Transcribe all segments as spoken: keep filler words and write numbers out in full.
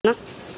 ना।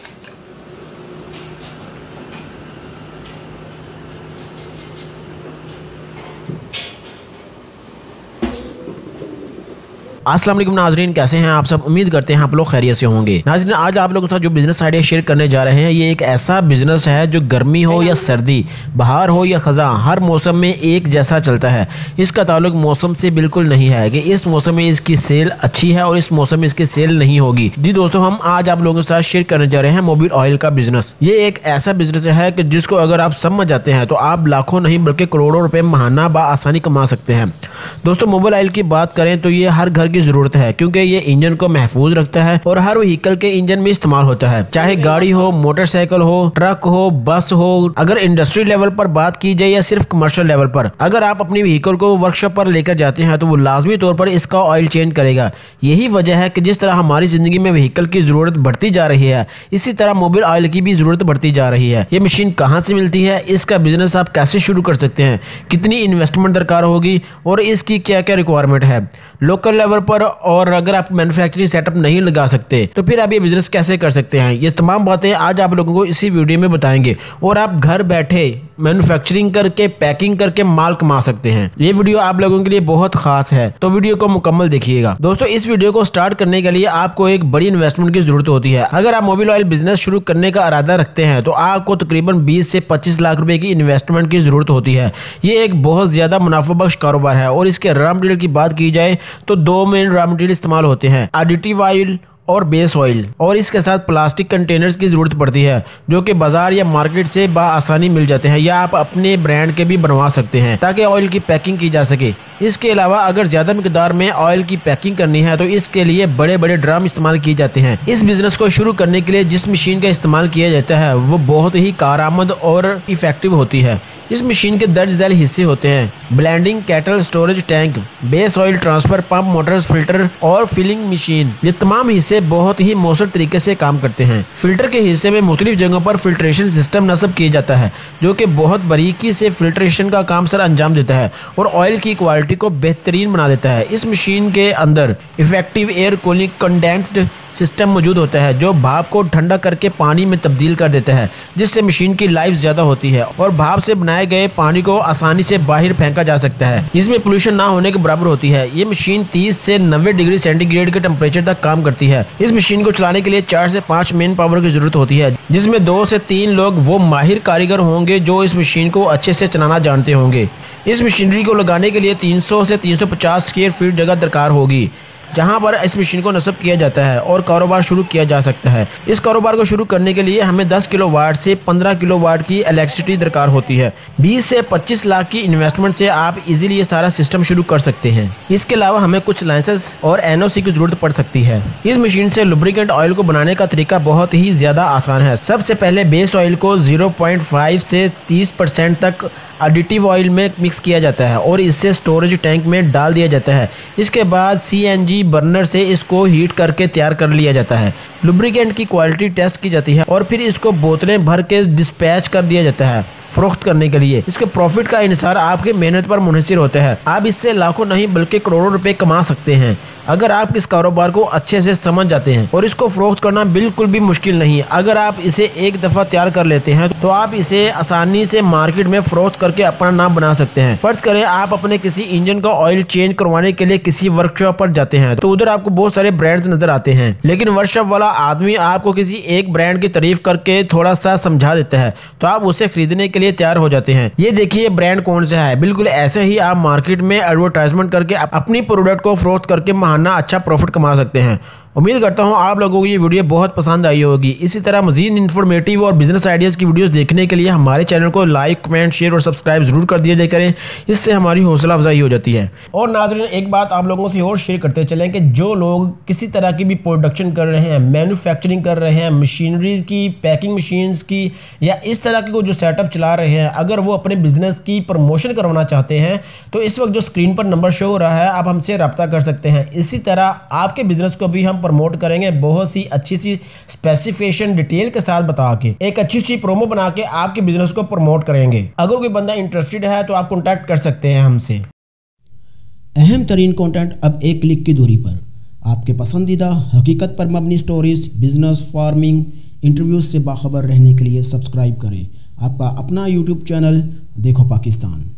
अस्सलाम वालेकुम नाजरीन, कैसे हैं आप सब। उम्मीद करते हैं आप लोग खैरियत से होंगे। नाजरीन, आज आप लोगों के साथ जो बिजनेस आइडिया शेयर करने जा रहे हैं, ये एक ऐसा बिजनेस है जो गर्मी हो या सर्दी, बहार हो या खज़ां, हर मौसम में एक जैसा चलता है। इसका ताल्लुक मौसम से बिल्कुल नहीं है कि इस मौसम में इसकी सेल अच्छी है और इस मौसम में इसकी सेल नहीं होगी। जी दोस्तों, हम आज आप लोगों के साथ शेयर करने जा रहे हैं मोबिल ऑयल का बिजनेस। ये एक ऐसा बिजनेस है कि जिसको अगर आप समझ जाते हैं तो आप लाखों नहीं बल्कि करोड़ों रुपए महाना बआसानी कमा सकते हैं। दोस्तों, मोबिल ऑयल की बात करें तो ये हर घर की जरूरत है, क्योंकि ये इंजन को महफूज रखता है और हर व्हीकल के इंजन में इस्तेमाल होता है, चाहे गाड़ी हो, मोटरसाइकिल हो, ट्रक हो, बस हो। अगर इंडस्ट्री लेवल पर बात की जाए या सिर्फ कमर्शियल लेवल पर, अगर आप अपनी व्हीकल को वर्कशॉप पर लेकर जाते हैं तो वो लाजमी तौर पर इसका ऑयल चेंज करेगा। यही वजह है कि जिस तरह हमारी जिंदगी में व्हीकल की जरूरत बढ़ती जा रही है, इसी तरह मोबिल ऑयल की भी जरूरत बढ़ती जा रही है। ये मशीन कहाँ से मिलती है, इसका बिजनेस आप कैसे शुरू कर सकते हैं, कितनी इन्वेस्टमेंट दरकार होगी और इसकी क्या क्या रिक्वायरमेंट है लोकल लेवल पर, और अगर आप मैन्युफैक्चरिंग सेटअप नहीं लगा सकते तो फिर आप ये बिजनेस कैसे कर सकते हैं। ये तमाम बातें आज आप लोगों को इसी वीडियो में बताएंगे और आप घर बैठे मैन्युफैक्चरिंग करके पैकिंग करके माल कमा सकते हैं। ये वीडियो आप लोगों के लिए बहुत खास है, तो वीडियो को मुकम्मल देखिएगा। दोस्तों, इस वीडियो को स्टार्ट करने के लिए आपको एक बड़ी इन्वेस्टमेंट की जरूरत होती है। अगर आप मोबिल ऑयल बिजनेस शुरू करने का इरादा रखते हैं तो आपको तकरीबन बीस से पच्चीस लाख रुपए की इन्वेस्टमेंट की जरूरत होती है। ये एक बहुत ज्यादा मुनाफा बख्श कारोबार है और इसके रॉ मटेरियल की बात की जाए तो दो मेन रॉ मटेरियल इस्तेमाल होते हैं, एडिटिव ऑयल और बेस ऑयल, और इसके साथ प्लास्टिक कंटेनर्स की जरूरत पड़ती है जो कि बाजार या मार्केट से बआसानी मिल जाते हैं, या आप अपने ब्रांड के भी बनवा सकते हैं ताकि ऑयल की पैकिंग की जा सके। इसके अलावा अगर ज्यादा मिकदार में ऑयल की पैकिंग करनी है तो इसके लिए बड़े बड़े ड्रम इस्तेमाल किए जाते हैं। इस बिजनेस को शुरू करने के लिए जिस मशीन का इस्तेमाल किया जाता है वो बहुत ही कारआमद और इफेक्टिव होती है। इस मशीन के दर्ज झैल हिस्से होते हैं blending kettle, storage tank, base oil transfer pump, motors, filter और फिलिंग मशीन। ये तमाम हिस्से बहुत ही मौसर तरीके से काम करते हैं। फिल्टर के हिस्से में मुख्तलिफ जगहों पर फिल्ट्रेशन सिस्टम नस्ब किया जाता है जो कि बहुत बारीकी से फिल्ट्रेशन का काम सर अंजाम देता है और ऑयल की क्वालिटी को बेहतरीन बना देता है। इस मशीन के अंदर effective air cooling condensed system मौजूद होता है जो भाप को ठंडा करके पानी में तब्दील कर देता है, जिससे मशीन की लाइफ ज्यादा होती है और भाप से बनाए गए पानी को आसानी से बाहर फेंका जा सकता है। इसमें पोल्यूशन ना होने के बराबर होती है। ये मशीन तीस से नब्बे डिग्री सेंटीग्रेड के टेम्परेचर तक काम करती है। इस मशीन को चलाने के लिए चार से पाँच मेन पावर की जरूरत होती है, जिसमें दो से तीन लोग वो माहिर कारीगर होंगे जो इस मशीन को अच्छे से चलाना जानते होंगे। इस मशीनरी को लगाने के लिए तीन सौ से तीन सौ पचास स्क्वायर फीट जगह दरकार होगी जहां पर इस मशीन को नस्ब किया जाता है और कारोबार शुरू किया जा सकता है। इस कारोबार को शुरू करने के लिए हमें दस किलो वाट से पंद्रह किलो वाट की इलेक्ट्रिसिटी दरकार होती है। बीस से पच्चीस लाख की इन्वेस्टमेंट से आप इजीली ये सारा सिस्टम शुरू कर सकते हैं। इसके अलावा हमें कुछ लाइसेंस और एनओसी की जरूरत पड़ सकती है। इस मशीन से लुब्रिकेंट ऑयल को बनाने का तरीका बहुत ही ज्यादा आसान है। सबसे पहले बेस ऑयल को ज़ीरो पॉइंट फाइव से तीस परसेंट तक एडिटिव ऑयल में मिक्स किया जाता है और इससे स्टोरेज टैंक में डाल दिया जाता है। इसके बाद सीएनजी बर्नर से इसको हीट करके तैयार कर लिया जाता है। लुब्रिकेंट की क्वालिटी टेस्ट की जाती है और फिर इसको बोतलें भर के डिस्पैच कर दिया जाता है फरोख्त करने के लिए। इसके प्रॉफिट का इन्हिसार आपके मेहनत पर मुनहसिर होता है। आप इससे लाखों नहीं बल्कि करोड़ों रुपए कमा सकते हैं अगर आप इस कारोबार को अच्छे से समझ जाते हैं, और इसको फरोख्त करना बिल्कुल भी मुश्किल नहीं। अगर आप इसे एक दफा तैयार कर लेते हैं तो आप इसे आसानी से मार्केट में फरोख्त करके अपना नाम बना सकते हैं। फर्ज करें आप अपने किसी इंजन का ऑयल चेंज करवाने के लिए किसी वर्कशॉप पर जाते हैं तो उधर आपको बहुत सारे ब्रांड्स नजर आते हैं, लेकिन वर्कशॉप वाला आदमी आपको किसी एक ब्रांड की तारीफ करके थोड़ा सा समझा देता है तो आप उसे खरीदने के लिए तैयार हो जाते हैं। ये देखिए ब्रांड कौन सा है। बिल्कुल ऐसे ही आप मार्केट में एडवर्टाइजमेंट करके अपनी प्रोडक्ट को फरोख्त करके महाना अच्छा प्रॉफिट कमा सकते हैं। उम्मीद करता हूं आप लोगों को ये वीडियो बहुत पसंद आई होगी। इसी तरह मजीद इन्फॉर्मेटिव और बिजनेस आइडियाज की वीडियोस देखने के लिए हमारे चैनल को लाइक, कमेंट, शेयर और सब्सक्राइब जरूर कर दिया जाए करें, इससे हमारी हौसला अफजाई हो जाती है। और नाज़रीन, एक बात आप लोगों से और शेयर करते चलें कि जो लोग किसी तरह की भी प्रोडक्शन कर रहे हैं, मैन्युफैक्चरिंग कर रहे हैं, मशीनरी की, पैकिंग मशीन्स की, या इस तरह की जो सेटअप चला रहे हैं, अगर वो अपने बिजनेस की प्रमोशन करवाना चाहते हैं तो इस वक्त जो स्क्रीन पर नंबर शो हो रहा है आप हमसे रब्ता कर सकते हैं। इसी तरह आपके बिजनेस को भी हम प्रमोट करेंगे बहुत सी अच्छी सी स्पेसिफिकेशन डिटेल के साथ बता के, एक अच्छी सी प्रोमो बना के आपके बिजनेस को प्रमोट करेंगे। अगर कोई बंदा इंटरेस्टेड है तो आप कॉन्टैक्ट कर सकते हैं हमसे। अहम तरीन कंटेंट अब एक क्लिक की दूरी पर। आपके पसंदीदा हकीकत पर मबनी स्टोरीज, बिजनेस, फार्मिंग, इंटरव्यूज से बाखबर रहने के लिए सब्सक्राइब करें आपका अपना यूट्यूब चैनल देखो पाकिस्तान।